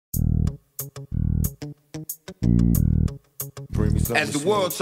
As the world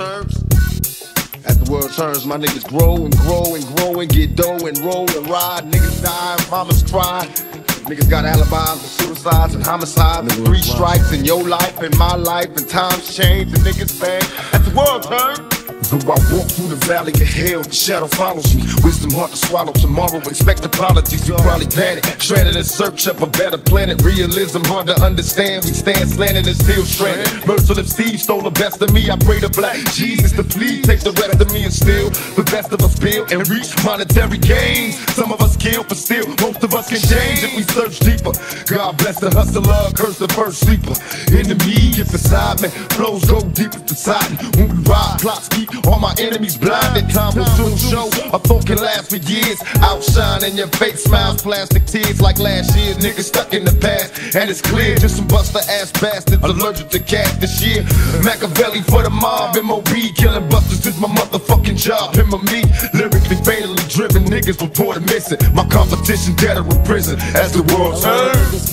turns, my niggas grow and grow and grow and get dough and roll and ride. Niggas die, mamas cry. Niggas got alibis and suicides and homicides and 3 strikes in your life and my life, and times change and niggas say, as the world turns. Though I walk through the valley of hell, the shadow follows me. Wisdom hard to swallow tomorrow, expect apologies, we probably panic. Stranded in search of a better planet. Realism hard to understand, we stand slanted and still stranded. Merciless thieves stole the best of me, I pray to black Jesus to please take the rest of me and steal the best of us build and reach monetary gains. Some of us kill, but still, most of us can change if we search deeper. God bless the hustler, curse the first sleeper. Enemy get beside me, flows go deep as deciding. When we ride, plots keep all my enemies blinded. Time will soon show a phone can last for years. Outshine in your face, smiles, plastic tears like last year. Niggas stuck in the past, and it's clear just some buster ass bastards allergic to cash this year. Machiavelli for the mob, MOB killing busters is my motherfucking job. Him or me, lyrically fatally driven, niggas reported missing. My competition dead or in prison. As the world turns,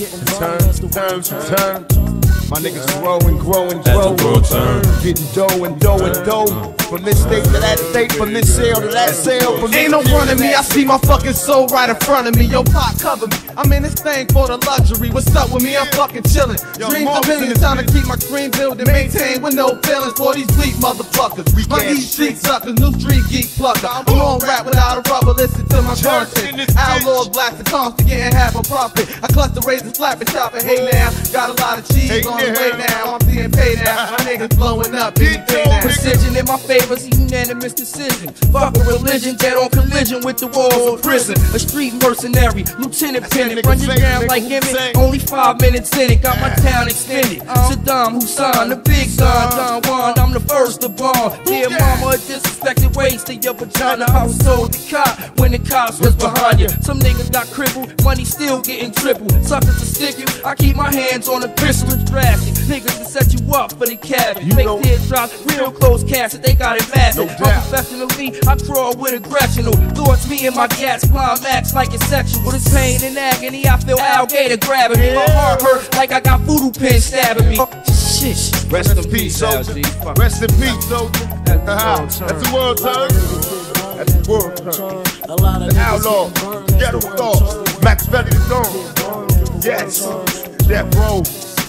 turns. My niggas grow and grow and grow. As the world turns, getting dough and dough and dough. From this state to that state, from this sale to that sale. Ain't no running me, I see my fucking soul right in front of me. Yo, pop cover me, I'm in this thing for the luxury. What's up with me? I'm fucking chillin'. Dreams of millions, time to keep my dream building. Maintain with no feelings for these weak motherfuckers. My these street suckers, new street geek plucker. I'm on rap without a rubber, listen to my content. Outlawz blast the constant, getting half a profit. I clutch the razor, slap and chop it. Hey now, got a lot of cheese on the way now. I'm being paid now, my niggas blowing up, big now. Precision in my favors, unanimous decision. Fuck a religion, dead on collision with the walls of prison. A street mercenary, Lieutenant Pennant, run you down like Emmett. Only 5 minutes in it, got my town extended. Saddam Hussein, the big Don Juan, I'm the first to bomb. Dear mama, a disrespected waste to your vagina. I was told the cop when the cops was behind you. Some niggas got crippled, money still getting tripled. Suckers to stick you, I keep my hands on the pistol. It's drastic, niggas to set you up for the cash. Fake teardrops, real close casket, they got it massive. Professionally, I draw with aggression. Thoughts me and my gas climax like it's sexual. This pain and agony, I feel alligator grabbing me. My heart hurt like I got voodoo pins stabbing me. Shit. Rest in peace, soldier. Rest in peace, soldier. That's the world turn. That's the world turn. The outlaw, ghetto thoughts, Machiavelli the Dawn. Yes, Death Row.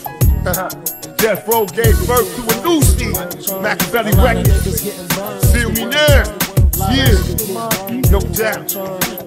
Death Row gave birth to a new Steve. Machiavelli Records. Feel me now. Yeah, no doubt.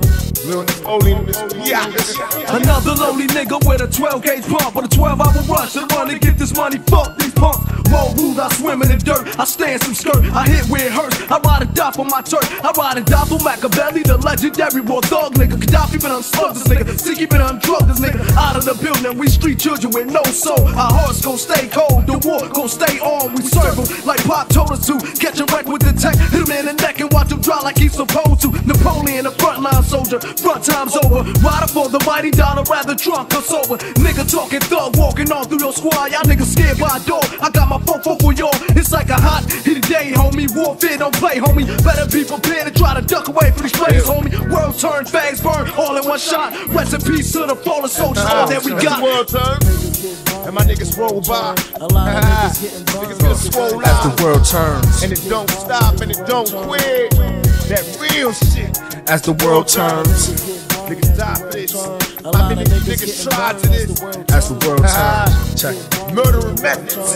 Another lonely nigga with a 12-gauge pump, with a 12-hour rush to run and get this money. Fuck these punks. Roll rules, I swim in the dirt. I stand some skirt, I hit where it hurts. I ride and die for my turf. I ride and die for Machiavelli, the legendary raw thug nigga. Gaddafi been unslugged this nigga. Ziggy been undrugged this nigga. Out of the building, we street children with no soul. Our hearts gon' stay cold, the war gon' stay on. We serve them like Pop told us to. Catch a wreck with the tech, hit him in the neck and watch him dry like he's supposed to. Napoleon, a frontline soldier. Front time's over. Rider for the mighty dollar, rather drunk or sober. Nigga talking thug, walking on through your squad. Y'all niggas scared by a door. I got my phone for y'all. It's like a hot heated day, homie. Warfare don't play, homie. Better be prepared to try to duck away from these players, homie. World turn, fags burn, all in one shot. Rest in peace to the fallen soldiers, all that we got. The world turn, and my niggas roll by. Niggas get swole out. As the world turns, and it don't stop and it don't quit. That real shit. As the world turns, niggas die for this. I mean, niggas try to this. as the world turns. Check it. Murdering methods.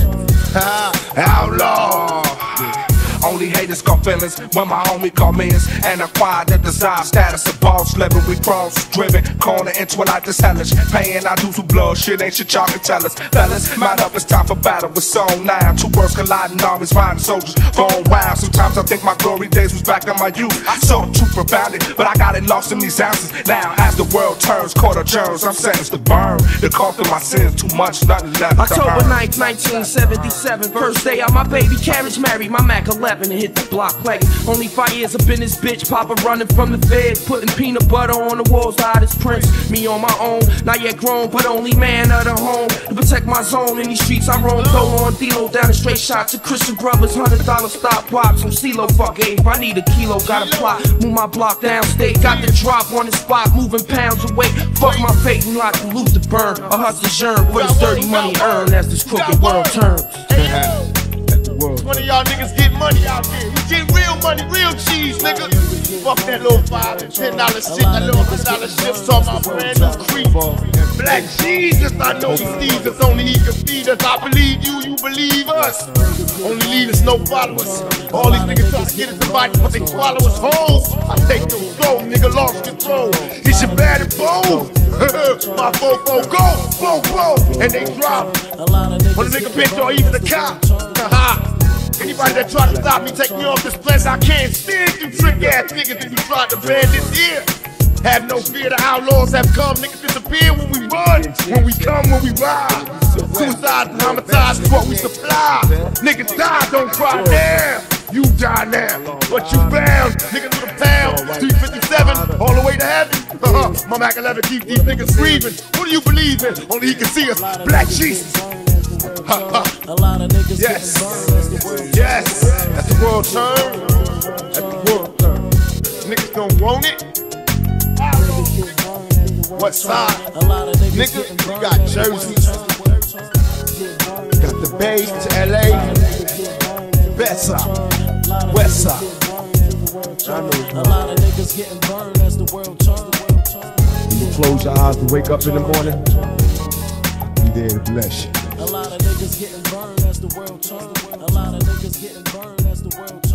Outlaw. Only haters got feelings when my homie comments and acquire the desired status of boss level. We cross driven, corner into a life that's hellish. Paying our dues with blood, shit ain't shit y'all can tell us. Fellas, mind up, it's time for battle with song 9. Two worlds colliding, armies fighting soldiers going wild. Sometimes I think my glory days was back in my youth. I saw the truth profoundly, but I got it lost in these ounces. Now as the world turns, quarter germs, I'm sentenced to burn. The cost of my sins too much, nothing left. October 9th, 1977, first day on my baby carriage, married my Mac 11. 11 and hit the block plaguing. Only 5 years up in this bitch, Papa running from the feds, putting peanut butter on the walls, hottest prince. Me on my own, not yet grown, but only man of the home. To protect my zone in these streets, I roam. Go on D-Lo, down the straight shot to Christian Brothers, $100 stop watch. Some CeeLo, fuck A, if I need a kilo, got a plot. Move my block downstate, got the drop on the spot, moving pounds away. Fuck my fate and lock the loot to burn. A hustler germ for this dirty money earned as this crooked world turns. 20 of y'all niggas get money out there. We get real money, real cheese, nigga. Fuck that little $5 and $10 shit, that little $100 shit. Talk about brand new creep. Black Jesus, I know he sees us. Only he can feed us. I believe you, you believe us. Only leaders, no followers. All these niggas try to get us somebody, but they swallow us whole. I take your soul, nigga, lost control. It's your bad and bold. My fofo go, and they drop. When the nigga bitch or even the cop. Anybody that try to stop me, take me off this planet, I can't stand you trick ass niggas that you try to ban this here. Have no fear, the outlaws have come, niggas disappear when we run, when we come, when we ride. Suicides and homicides is what we supply. Niggas die, don't cry now. You die now, but you bound. Niggas with a pound, 357, all the way to heaven. My Mac 11 keep these niggas breathing. What do you believe in? Only he can see us, Black Jesus. Yes, yes, that's the world turn. That's the world turn. Niggas don't want it. What side? Nigga, we got Jersey, got the Bay to LA, best side, west side. A lot of niggas getting burned as the world turns. When you close your eyes and wake up in the morning, be there to bless you. A lot of niggas getting burned as the world turns. A lot of niggas getting burned as the world turns.